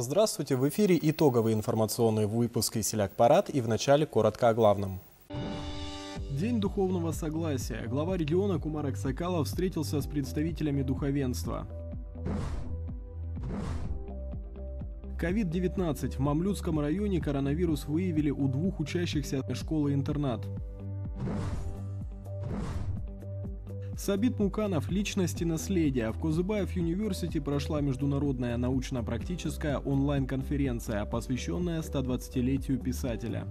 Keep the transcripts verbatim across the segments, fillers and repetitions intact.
Здравствуйте! В эфире итоговый информационный выпуск «Исиляк Парад» и в начале коротко о главном. День духовного согласия. Глава региона Кумар Аксакалов встретился с представителями духовенства. ковид девятнадцать. В Мамлютском районе коронавирус выявили у двух учащихся школы-интернат. Сабит Муканов. Личность и наследие. В Козыбаев Юниверсити прошла международная научно-практическая онлайн-конференция, посвященная стодвадцатилетию писателя.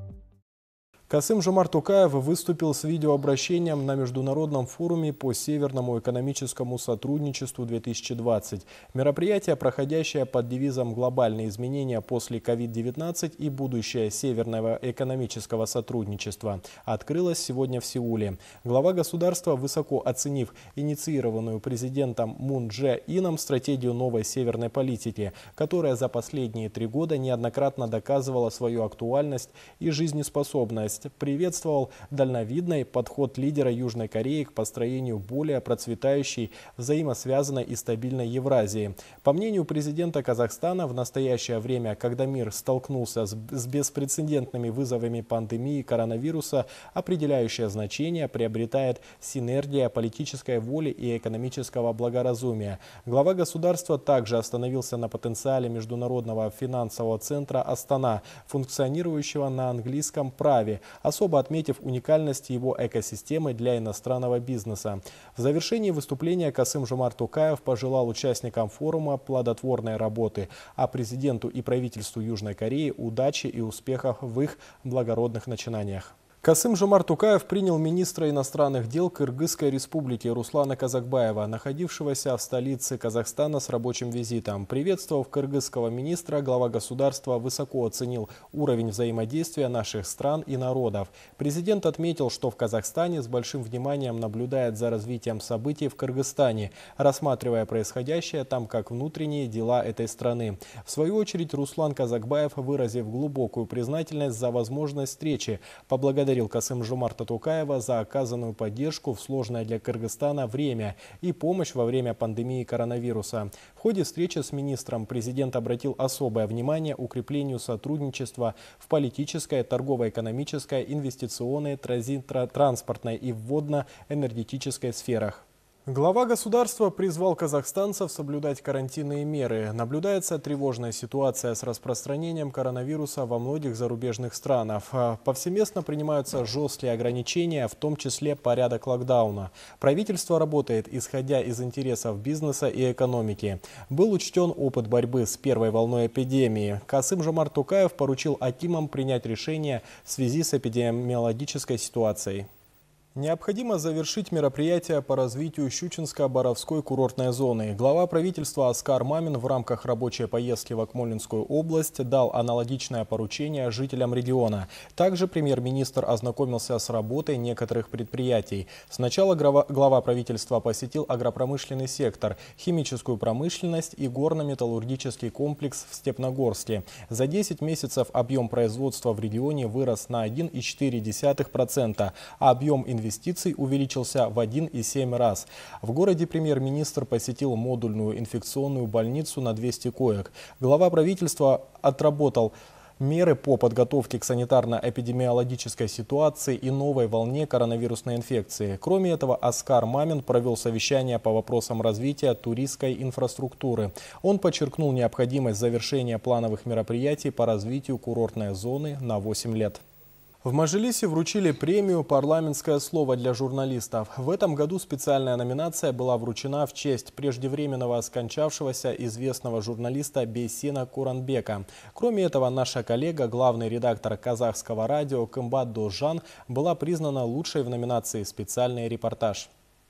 Касым-Жомарт Токаев выступил с видеообращением на Международном форуме по Северному экономическому сотрудничеству две тысячи двадцать. Мероприятие, проходящее под девизом «Глобальные изменения после ковид девятнадцать и будущее Северного экономического сотрудничества», открылось сегодня в Сеуле. Глава государства, высоко оценив инициированную президентом Мун Дже Ином стратегию новой северной политики, которая за последние три года неоднократно доказывала свою актуальность и жизнеспособность, приветствовал дальновидный подход лидера Южной Кореи к построению более процветающей, взаимосвязанной и стабильной Евразии. По мнению президента Казахстана, в настоящее время, когда мир столкнулся с беспрецедентными вызовами пандемии коронавируса, определяющее значение приобретает синергия политической воли и экономического благоразумия. Глава государства также остановился на потенциале Международного финансового центра Астана, функционирующего на английском праве, особо отметив уникальность его экосистемы для иностранного бизнеса. В завершении выступления Касым-Жомарт Токаев пожелал участникам форума плодотворной работы, а президенту и правительству Южной Кореи удачи и успехов в их благородных начинаниях. Касым-Жомарт Токаев принял министра иностранных дел Кыргызской республики Руслана Казакбаева, находившегося в столице Казахстана с рабочим визитом. Приветствовав кыргызского министра, глава государства высоко оценил уровень взаимодействия наших стран и народов. Президент отметил, что в Казахстане с большим вниманием наблюдает за развитием событий в Кыргызстане, рассматривая происходящее там как внутренние дела этой страны. В свою очередь Руслан Казакбаев, выразив глубокую признательность за возможность встречи, поблагодарил Касым-Жомарта Токаева за оказанную поддержку в сложное для Кыргызстана время и помощь во время пандемии коронавируса. В ходе встречи с министром президент обратил особое внимание укреплению сотрудничества в политической, торгово-экономической, инвестиционной, транспортной и вводно-энергетической сферах. Глава государства призвал казахстанцев соблюдать карантинные меры. Наблюдается тревожная ситуация с распространением коронавируса во многих зарубежных странах. Повсеместно принимаются жесткие ограничения, в том числе порядок локдауна. Правительство работает, исходя из интересов бизнеса и экономики. Был учтен опыт борьбы с первой волной эпидемии. Касым-Жомарт Токаев поручил акимам принять решение в связи с эпидемиологической ситуацией. Необходимо завершить мероприятие по развитию Щучинско-Боровской курортной зоны. Глава правительства Аскар Мамин в рамках рабочей поездки в Акмолинскую область дал аналогичное поручение жителям региона. Также премьер-министр ознакомился с работой некоторых предприятий. Сначала глава правительства посетил агропромышленный сектор, химическую промышленность и горно-металлургический комплекс в Степногорске. За десять месяцев объем производства в регионе вырос на один и четыре десятых процента, а объем инвестиций Инвестиций увеличился в один и семь раз. В городе премьер-министр посетил модульную инфекционную больницу на двести коек. Глава правительства отработал меры по подготовке к санитарно-эпидемиологической ситуации и новой волне коронавирусной инфекции. Кроме этого, Аскар Мамин провел совещание по вопросам развития туристской инфраструктуры. Он подчеркнул необходимость завершения плановых мероприятий по развитию курортной зоны на восемь лет. В Мажилисе вручили премию «Парламентское слово для журналистов». В этом году специальная номинация была вручена в честь преждевременного скончавшегося известного журналиста Бейсена Куранбека. Кроме этого, наша коллега, главный редактор казахского радио Кымбат Дожан, была признана лучшей в номинации «Специальный репортаж».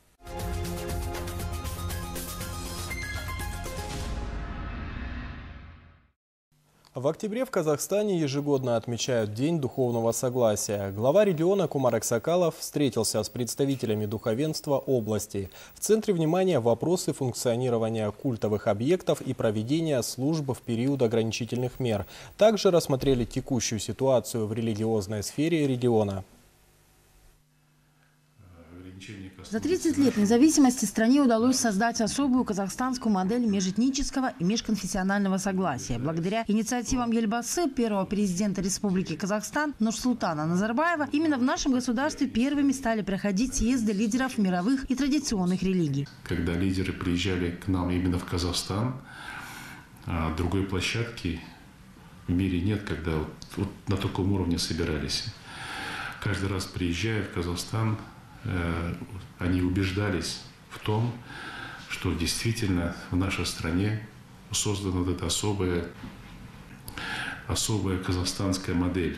В октябре в Казахстане ежегодно отмечают День духовного согласия. Глава региона Кумар Аксакалов встретился с представителями духовенства области. В центре внимания вопросы функционирования культовых объектов и проведения служб в период ограничительных мер. Также рассмотрели текущую ситуацию в религиозной сфере региона. За тридцать лет независимости стране удалось создать особую казахстанскую модель межэтнического и межконфессионального согласия. Благодаря инициативам Елбасы, первого президента Республики Казахстан Нурсултана Назарбаева, именно в нашем государстве первыми стали проходить съезды лидеров мировых и традиционных религий. Когда лидеры приезжали к нам именно в Казахстан, другой площадки в мире нет, когда вот, вот на таком уровне собирались. Каждый раз приезжая в Казахстан, э, они убеждались в том, что действительно в нашей стране создана вот эта особая, особая казахстанская модель.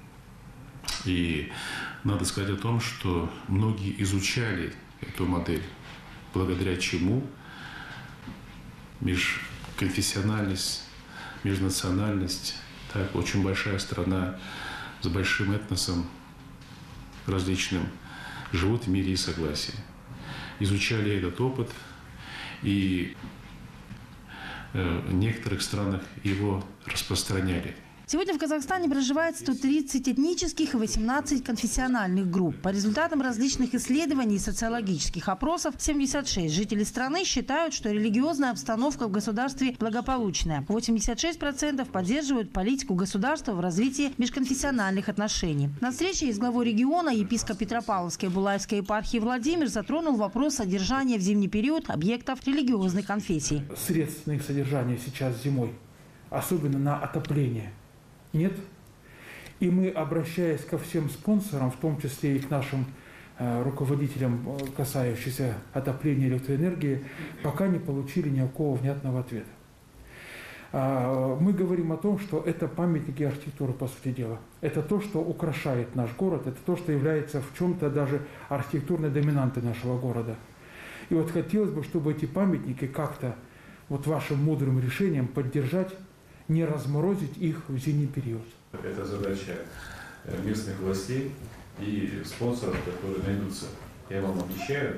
И надо сказать о том, что многие изучали эту модель, благодаря чему межконфессиональность, межнациональность, так, очень большая страна с большим этносом различным, живут в мире и согласии. Изучали этот опыт, и э, в некоторых странах его распространяли. Сегодня в Казахстане проживает сто тридцать этнических и восемнадцать конфессиональных групп. По результатам различных исследований и социологических опросов, семьдесят шесть жителей страны считают, что религиозная обстановка в государстве благополучная. восемьдесят шесть процентов поддерживают политику государства в развитии межконфессиональных отношений. На встрече с главой региона епископ Петропавловской Булаевской епархии Владимир затронул вопрос содержания в зимний период объектов религиозных конфессий. Средств на их содержание сейчас зимой, особенно на отопление, нет. И мы, обращаясь ко всем спонсорам, в том числе и к нашим э, руководителям, касающимся отопления электроэнергии, пока не получили никакого внятного ответа. А, мы говорим о том, что это памятники архитектуры, по сути дела. Это то, что украшает наш город, это то, что является в чем-то даже архитектурной доминантой нашего города. И вот хотелось бы, чтобы эти памятники как-то вот вашим мудрым решением поддержать, не разморозить их в зимний период. Это задача местных властей и спонсоров, которые найдутся. Я вам обещаю,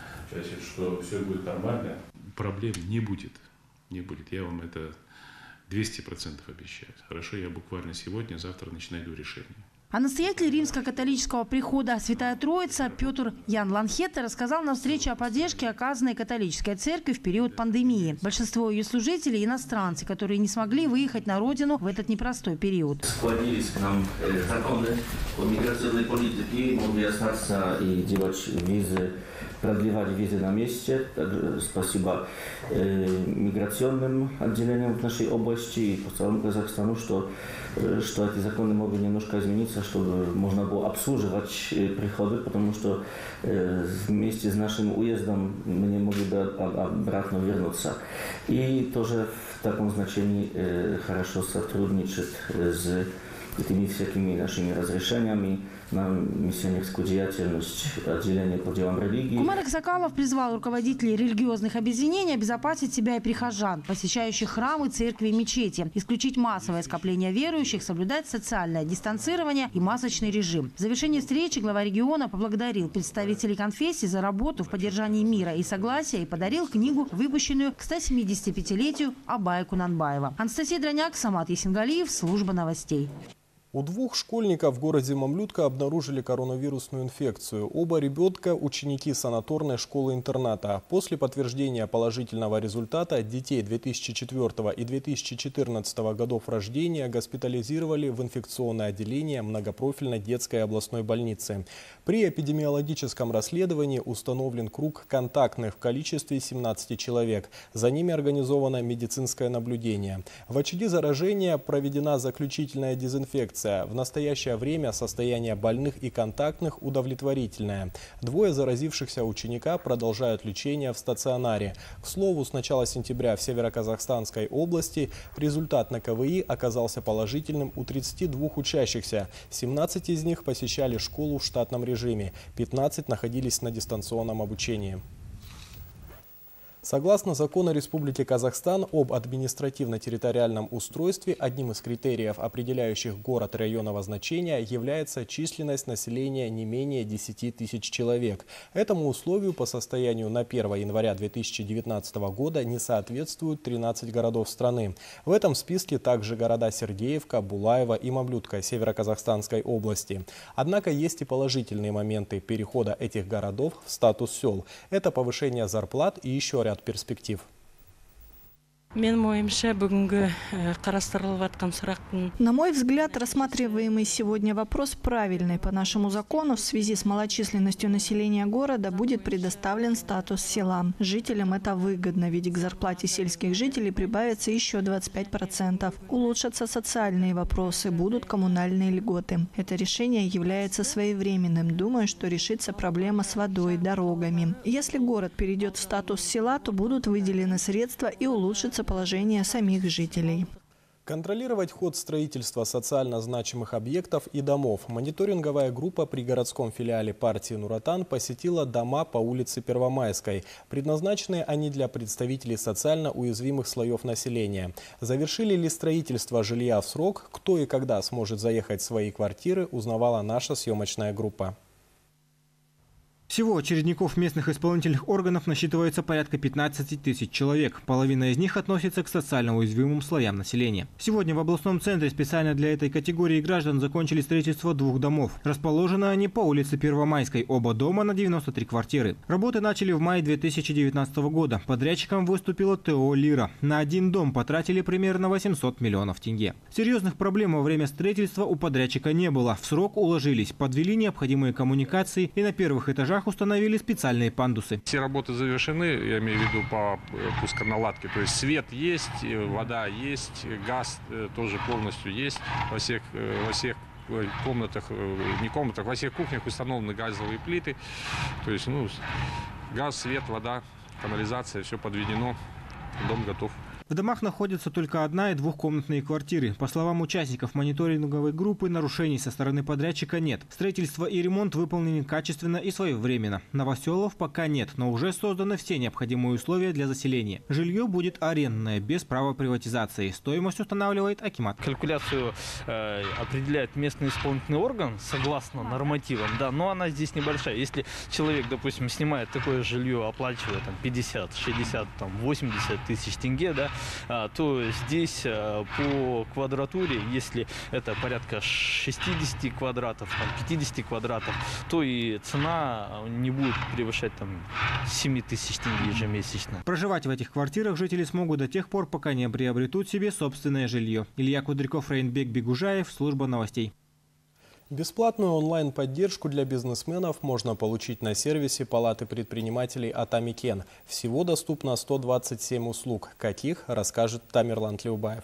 что все будет нормально. Проблем не будет. Не будет. Я вам это двести процентов обещаю. Хорошо, я буквально сегодня, завтра найду решение. А настоятель римско-католического прихода Святая Троица Петр Ян Ланхетте рассказал на встрече о поддержке, оказанной католической церкви в период пандемии. Большинство ее служителей – иностранцы, которые не смогли выехать на родину в этот непростой период. Склонились к нам э, законы о миграционной политике, могли остаться и делать визы, продлевать визы на месте. Также спасибо э, миграционным отделениям в нашей области и по целому Казахстану, что, э, что эти законы могли немножко измениться, чтобы можно было обслуживать э, приходы, потому что э, вместе с нашим уездом мы не могли бы обратно вернуться. И тоже в таком значении э, хорошо сотрудничать э, с этими всякими нашими разрешениями на миссионерскую деятельность отделения по делам религии. Кумар Аксакалов призвал руководителей религиозных объединений обезопасить себя и прихожан, посещающих храмы, церкви и мечети, исключить массовое скопление верующих, соблюдать социальное дистанцирование и масочный режим. В завершении встречи глава региона поблагодарил представителей конфессий за работу в поддержании мира и согласия и подарил книгу, выпущенную к стосемидесятипятилетию Абая Кунанбаева. Анастасия Дроняк, Самат Есенгалиев, служба новостей. У двух школьников в городе Мамлютка обнаружили коронавирусную инфекцию. Оба ребенка – ученики санаторной школы-интерната. После подтверждения положительного результата детей две тысячи четвёртого и две тысячи четырнадцатого годов рождения госпитализировали в инфекционное отделение многопрофильной детской областной больницы. При эпидемиологическом расследовании установлен круг контактных в количестве семнадцати человек. За ними организовано медицинское наблюдение. В очаге заражения проведена заключительная дезинфекция. В настоящее время состояние больных и контактных удовлетворительное. Двое заразившихся ученика продолжают лечение в стационаре. К слову, с начала сентября в Североказахстанской области результат на ка вэ и оказался положительным у тридцати двух учащихся. семнадцать из них посещали школу в штатном режиме, пятнадцать находились на дистанционном обучении. Согласно закону Республики Казахстан об административно-территориальном устройстве, одним из критериев, определяющих город районного значения, является численность населения не менее десяти тысяч человек. Этому условию по состоянию на первое января две тысячи девятнадцатого года не соответствуют тринадцать городов страны. В этом списке также города Сергеевка, Булаево и Мамлютка Североказахстанской области. Однако есть и положительные моменты перехода этих городов в статус сел. Это повышение зарплат и еще ряд перспектив. На мой взгляд, рассматриваемый сегодня вопрос правильный. По нашему закону, в связи с малочисленностью населения города будет предоставлен статус села. Жителям это выгодно, ведь к зарплате сельских жителей прибавится еще двадцать пять процентов. Улучшатся социальные вопросы, будут коммунальные льготы. Это решение является своевременным. Думаю, что решится проблема с водой, дорогами. Если город перейдет в статус села, то будут выделены средства и улучшится положение самих жителей. Контролировать ход строительства социально значимых объектов и домов. Мониторинговая группа при городском филиале партии «Нур-Отан» посетила дома по улице Первомайской. Предназначены они для представителей социально уязвимых слоев населения. Завершили ли строительство жилья в срок, кто и когда сможет заехать в свои квартиры, узнавала наша съемочная группа. Всего очередников местных исполнительных органов насчитывается порядка пятнадцати тысяч человек. Половина из них относится к социально уязвимым слоям населения. Сегодня в областном центре специально для этой категории граждан закончили строительство двух домов. Расположены они по улице Первомайской. Оба дома на девяносто три квартиры. Работы начали в мае две тысячи девятнадцатого года. Подрядчиком выступила ТО «Лира». На один дом потратили примерно восемьсот миллионов тенге. Серьезных проблем во время строительства у подрядчика не было. В срок уложились, подвели необходимые коммуникации и на первых этажах установили специальные пандусы. Все работы завершены, я имею в виду по пусконаладке. То есть свет есть, вода есть, газ тоже полностью есть. Во всех, во всех комнатах, не комнатах, во всех кухнях установлены газовые плиты. То есть ну, газ, свет, вода, канализация, все подведено, дом готов. В домах находятся только одна- и двухкомнатные квартиры. По словам участников мониторинговой группы, нарушений со стороны подрядчика нет. Строительство и ремонт выполнены качественно и своевременно. Новоселов пока нет, но уже созданы все необходимые условия для заселения. Жилье будет арендное, без права приватизации. Стоимость устанавливает акимат. Калькуляцию э, определяет местный исполнительный орган согласно нормативам, да, но она здесь небольшая. Если человек, допустим, снимает такое жилье, оплачивая там пятьдесят, шестьдесят, там, восемьдесят тысяч тенге, да, то здесь по квадратуре, если это порядка шестидесяти квадратов, там, пятидесяти квадратов, то и цена не будет превышать там семи тысяч тенге ежемесячно. Проживать в этих квартирах жители смогут до тех пор, пока не приобретут себе собственное жилье. Илья Кудряков, Рейнбек Бегужаев, служба новостей. Бесплатную онлайн-поддержку для бизнесменов можно получить на сервисе Палаты предпринимателей Атамикен. Всего доступно сто двадцать семь услуг. Каких, расскажет Тамерлан Тлеубаев.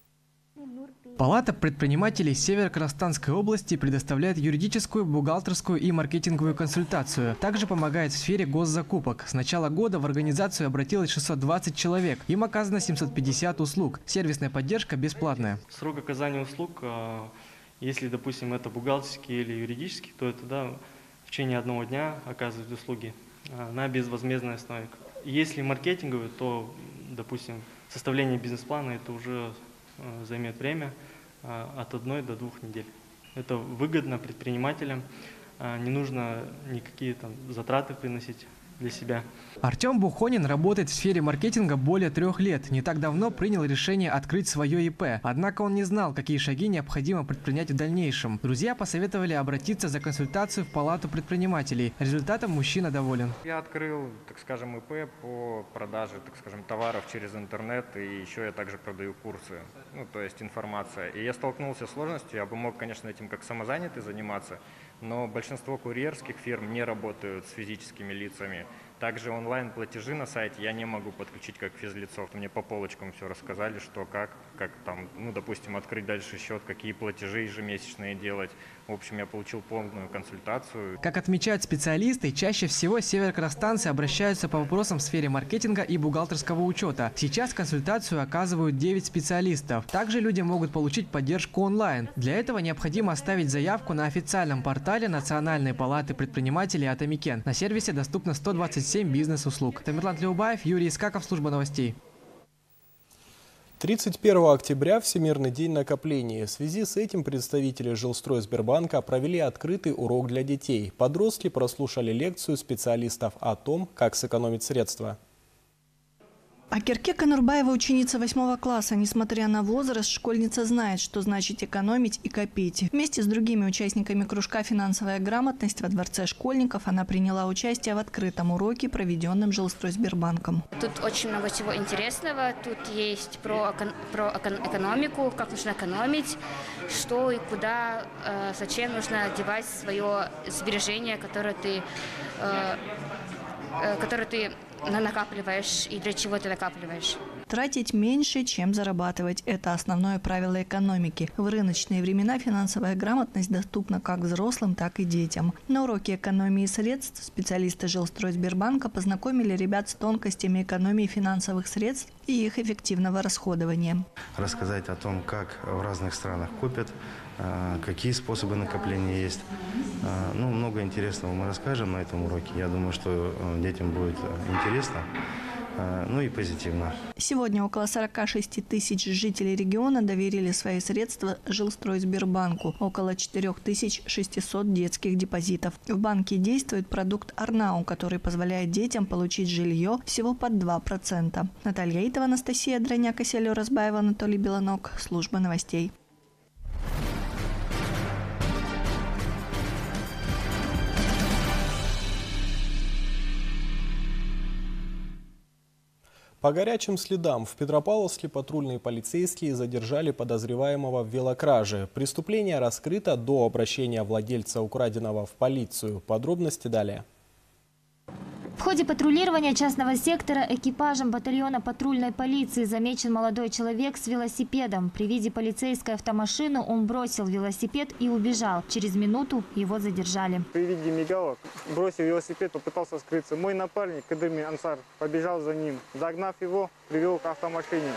Палата предпринимателей Северо-Казахстанской области предоставляет юридическую, бухгалтерскую и маркетинговую консультацию. Также помогает в сфере госзакупок. С начала года в организацию обратилось шестьсот двадцать человек. Им оказано семьсот пятьдесят услуг. Сервисная поддержка бесплатная. Срок оказания услуг, если, допустим, это бухгалтерский или юридический, то это да, в течение одного дня оказывают услуги на безвозмездной основе. Если маркетинговый, то, допустим, составление бизнес-плана это уже займет время от одной до двух недель. Это выгодно предпринимателям, не нужно никакие там затраты приносить для себя. Артем Бухонин работает в сфере маркетинга более трех лет. Не так давно принял решение открыть свое ИП. Однако он не знал, какие шаги необходимо предпринять в дальнейшем. Друзья посоветовали обратиться за консультацию в Палату предпринимателей. Результатом мужчина доволен. Я открыл, так скажем, ИП по продаже, так скажем, товаров через интернет. И еще я также продаю курсы, ну, то есть информация. И я столкнулся с сложностью. Я бы мог, конечно, этим как самозанятый заниматься. Но большинство курьерских фирм не работают с физическими лицами. Также онлайн-платежи на сайте я не могу подключить как физлицо. Мне по полочкам все рассказали, что как, как там, ну, допустим, открыть дальше счет, какие платежи ежемесячные делать. В общем, я получил полную консультацию. Как отмечают специалисты, чаще всего североказахстанцы обращаются по вопросам в сфере маркетинга и бухгалтерского учета. Сейчас консультацию оказывают девять специалистов. Также люди могут получить поддержку онлайн. Для этого необходимо оставить заявку на официальном портале Национальной палаты предпринимателей Атамикен. На сервисе доступно сто двадцать семь бизнес-услуг. Тамерлан Тлеубаев, Юрий Искаков, служба новостей. тридцать первого октября – Всемирный день накоплений. В связи с этим представители Жилстройсбербанка провели открытый урок для детей. Подростки прослушали лекцию специалистов о том, как сэкономить средства. Акерке Конурбаева, ученица восьмого класса. Несмотря на возраст, школьница знает, что значит экономить и копить. Вместе с другими участниками кружка «Финансовая грамотность» во Дворце школьников она приняла участие в открытом уроке, проведенном Жилстройсбербанком. Тут очень много всего интересного. Тут есть про, про экономику, как нужно экономить, что и куда, э, зачем нужно девать свое сбережение, которое ты, э, э, которое ты накапливаешь и для чего ты накапливаешь. Тратить меньше, чем зарабатывать – это основное правило экономики. В рыночные времена финансовая грамотность доступна как взрослым, так и детям. На уроке экономии средств специалисты Жилстройсбербанка познакомили ребят с тонкостями экономии финансовых средств и их эффективного расходования. Рассказать о том, как в разных странах копят, какие способы накопления есть. Ну, много интересного мы расскажем на этом уроке. Я думаю, что детям будет интересно, ну и позитивно. Сегодня около сорока шести тысяч жителей региона доверили свои средства Жилстройсбербанку. Около четырёх тысяч шестисот детских депозитов. В банке действует продукт Арнау, который позволяет детям получить жилье всего под два процента. Наталья Итова, Анастасия Дроняк, Селю Разбаева, Анатолий Белонок. Служба новостей. По горячим следам в Петропавловске патрульные полицейские задержали подозреваемого в велокраже. Преступление раскрыто до обращения владельца украденного в полицию. Подробности далее. В ходе патрулирования частного сектора экипажем батальона патрульной полиции замечен молодой человек с велосипедом. При виде полицейской автомашины он бросил велосипед и убежал. Через минуту его задержали. При виде мигалок бросил велосипед, попытался скрыться. Мой напарник Кадырми Ансар побежал за ним. Догнав его, привел к автомашине.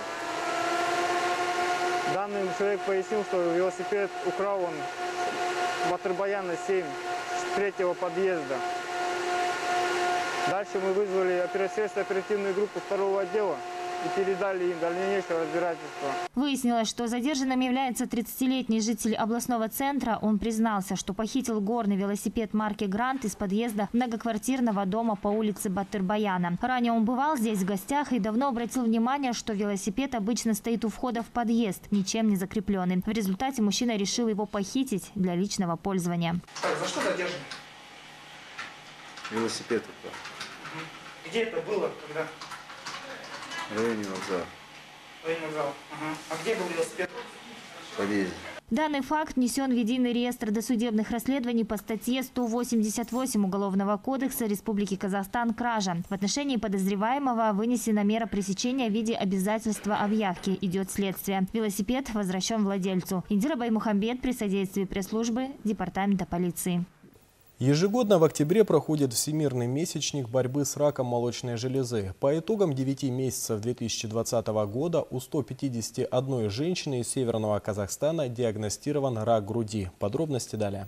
Данный человек пояснил, что велосипед украл он Батырбаяна семь с третьего подъезда. Дальше мы вызвали оперативную группу второго отдела и передали им дальнейшее разбирательство. Выяснилось, что задержанным является тридцатилетний житель областного центра. Он признался, что похитил горный велосипед марки «Грант» из подъезда многоквартирного дома по улице Батырбаяна. Ранее он бывал здесь в гостях и давно обратил внимание, что велосипед обычно стоит у входа в подъезд, ничем не закрепленный. В результате мужчина решил его похитить для личного пользования. Так, за что задержан? Велосипед украл. Где это было, когда? В районе вокзала. В районе вокзала. Ага. А где был велосипед? В подъезде. Данный факт внесен в единый реестр досудебных расследований по статье сто восемьдесят восемь Уголовного кодекса Республики Казахстан «Кража». В отношении подозреваемого вынесена мера пресечения в виде обязательства объявки. Идет следствие. Велосипед возвращен владельцу. Индира Баймухамбет при содействии пресс-службы Департамента полиции. Ежегодно в октябре проходит Всемирный месячник борьбы с раком молочной железы. По итогам девяти месяцев две тысячи двадцатого года у ста пятидесяти одной женщины из Северного Казахстана диагностирован рак груди. Подробности далее.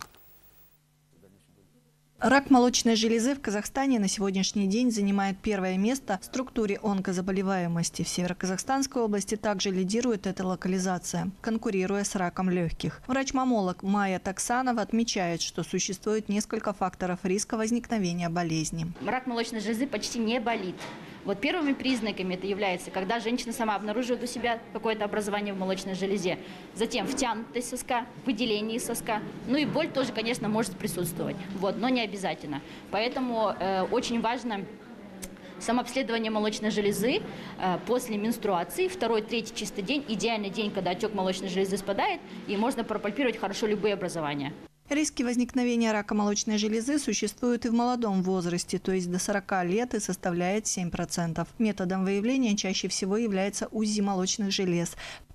Рак молочной железы в Казахстане на сегодняшний день занимает первое место в структуре онкозаболеваемости. В Североказахстанской области также лидирует эта локализация, конкурируя с раком легких. Врач-мамолог Майя Таксанова отмечает, что существует несколько факторов риска возникновения болезни. Рак молочной железы почти не болит. Вот первыми признаками это является, когда женщина сама обнаруживает у себя какое-то образование в молочной железе. Затем втянутость соска, выделение соска. Ну и боль тоже, конечно, может присутствовать, вот, но не обязательно. Поэтому э, очень важно самообследование молочной железы э, после менструации, второй, третий чистый день, идеальный день, когда отек молочной железы спадает, и можно пропальпировать хорошо любые образования. Риски возникновения рака молочной железы существуют и в молодом возрасте, то есть до сорока лет, и составляет семь процентов. Методом выявления чаще всего является УЗИ молочных желез.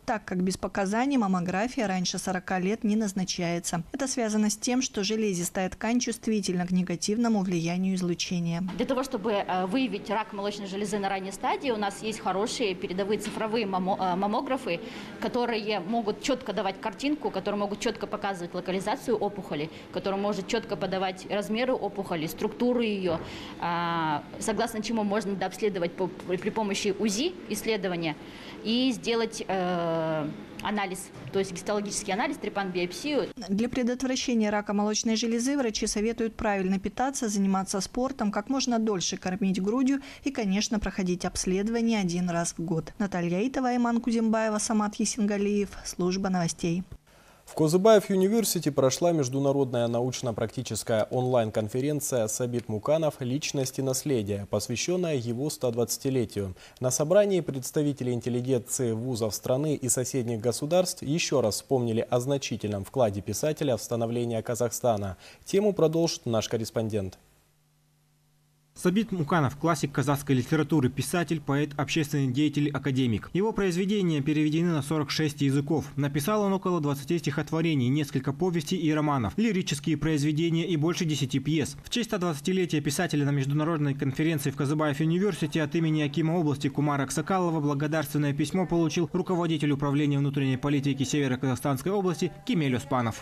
так как без показаний маммография раньше сорока лет не назначается. Это связано с тем, что железистая ткань чувствительна к негативному влиянию излучения. Для того, чтобы выявить рак молочной железы на ранней стадии, у нас есть хорошие передовые цифровые маммографы, которые могут четко давать картинку, которые могут четко показывать локализацию опухоли, которые могут четко подавать размеры опухоли, структуру ее, согласно чему можно дообследовать при помощи УЗИ исследования и сделать э, анализ, то есть гистологический анализ, трепан-биопсию. Для предотвращения рака молочной железы врачи советуют правильно питаться, заниматься спортом, как можно дольше кормить грудью и, конечно, проходить обследование один раз в год. Наталья Итова, Айман Кузембаева, Самат Есенгалиев, служба новостей. В Козыбаев Юниверсити прошла международная научно-практическая онлайн-конференция «Сабит Муканов. Личность и наследие», посвященная его стодвадцатилетию. На собрании представители интеллигенции вузов страны и соседних государств еще раз вспомнили о значительном вкладе писателя в становление Казахстана. Тему продолжит наш корреспондент. Сабит Муканов – классик казахской литературы, писатель, поэт, общественный деятель, академик. Его произведения переведены на сорок шесть языков. Написал он около двадцати стихотворений, несколько повестей и романов, лирические произведения и больше десяти пьес. В честь стодвадцатилетия писателя на международной конференции в Козыбаев Юниверсити от имени акима области Кумара Аксакалова благодарственное письмо получил руководитель управления внутренней политики Северо-Казахстанской области Кемель Оспанов.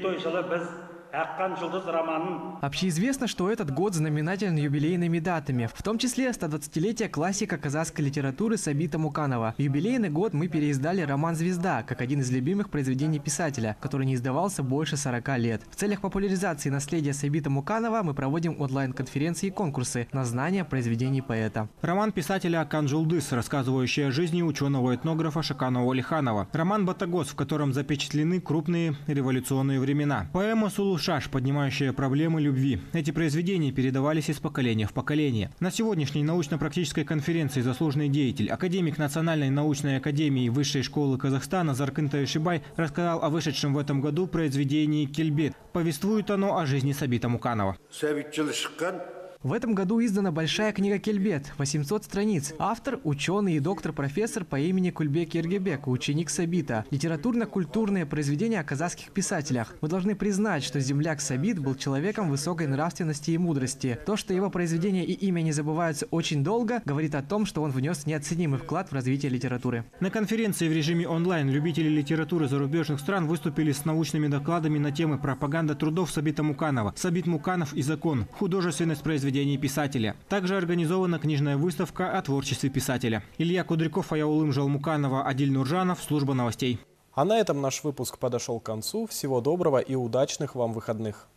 Общеизвестно, что этот год знаменателен юбилейными датами, в том числе стодвадцатилетие классика казахской литературы Сабита Муканова. В юбилейный год мы переиздали роман «Звезда» как один из любимых произведений писателя, который не издавался больше сорока лет. В целях популяризации наследия Сабита Муканова мы проводим онлайн-конференции и конкурсы на знание произведений поэта. Роман писателя «Акан Жулдыс», рассказывающий о жизни ученого-этнографа Шаканова Алиханова. Роман «Батагос», в котором запечатлены крупные революционные времена. Поэма «Сулушаш», поднимающая проблемы любви. Эти произведения передавались из поколения в поколение. На сегодняшней научно-практической конференции заслуженный деятель, академик Национальной научной академии Высшей школы Казахстана Заркын Тайшибай рассказал о вышедшем в этом году произведении «Кельбет». Повествует оно о жизни Сабита Муканова. В этом году издана большая книга «Кельбет» – восемьсот страниц. Автор – ученый и доктор-профессор по имени Кульбек Ергебек, ученик Сабита. Литературно-культурные произведения о казахских писателях. Мы должны признать, что земляк Сабит был человеком высокой нравственности и мудрости. То, что его произведения и имя не забываются очень долго, говорит о том, что он внес неоценимый вклад в развитие литературы. На конференции в режиме онлайн любители литературы зарубежных стран выступили с научными докладами на темы пропаганда трудов Сабита Муканова, Сабит Муканов и закон, художественность произведений писателя. Также организована книжная выставка о творчестве писателя. Илья Кудряков, Аяулым Жалмуканова, Адиль Нуржанов, служба новостей. А на этом наш выпуск подошел к концу. Всего доброго и удачных вам выходных.